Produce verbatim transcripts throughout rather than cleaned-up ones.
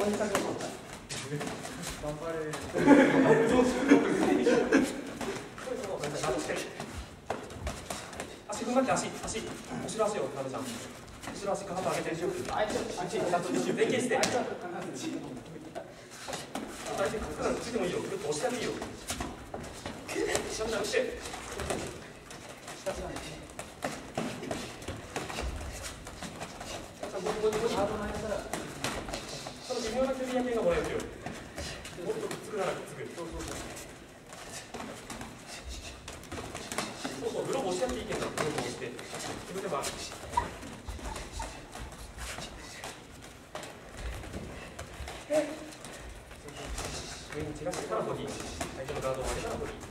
にかけよう。頑張れ。足踏ん張って足、足、後ろ足を、なべちゃん。後ろ足、かかと上げて、前傾して。相手、角からついてもいいよ。ぐっと押してやっていいよ。しゃぶしゃぶして。多分微妙な距離やけがもらえるよ。もっとくっつくならくっつく。そうそうそう。そうそう、グローブ押してやっていいけんだ。グローブ押して。自分でも。上に散らしてからボディ。相手のガードを上げたらボディ。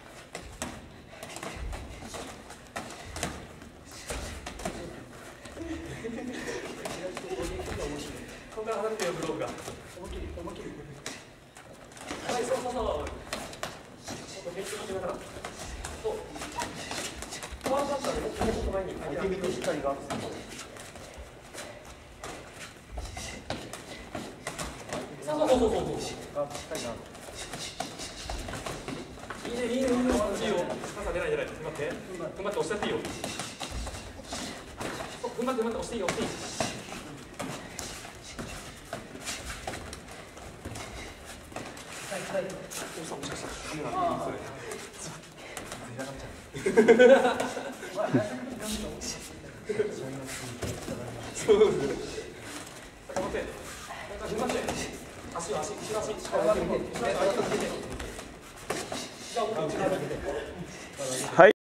ここから離れてよ、グローブが。思いっきり、思いっきり。はい、そうそうそう。めっちゃ見てながら。そう。フォアパッターでもっともっと前に。相手見てしっかりガードする。そうそうそうそうそう。ガードしっかりガード。いいね、いいね、いいね。いいよ。傘出ない出ない。踏ん張って。踏ん張って押しちゃっていいよ。踏ん張って踏ん張って押していいよ、押していい。はい。おさんもしかしたらカメラ見それ。そうですね。頑張って。踏ん張って。足を足、後ろ足、後ろ足見て。後ろ足、相手を見て。膝を持って内側に向けて。 はい。